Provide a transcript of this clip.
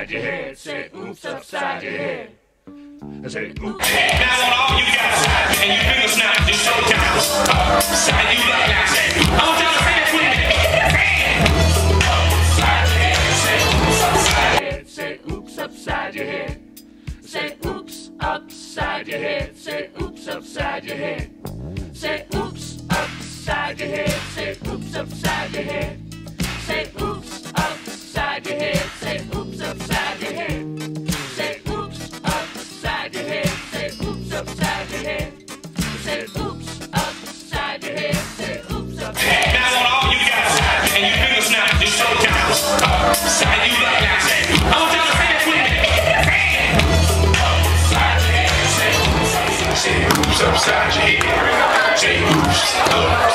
upside your head. Say oops upside your head. Say oops. Now I want all you guys, and you fingers now, just show down. Upside you like that. Say, I want y'all to say this with me. Upside your head. Say oops upside your head. Say oops upside your head. Say oops upside your head. Say oops upside your head. Say oops upside your head. Say oops upside your head. Say oops upside your head. Say oops upside your head. Say oops upside your head. Say oops upside your head. Say oops upside your head. Now I want all you guys, and you fingers now, just show down. Upside you like that. Say, I want y'all to say this with me. Say oops upside your head. Say oops upside your head.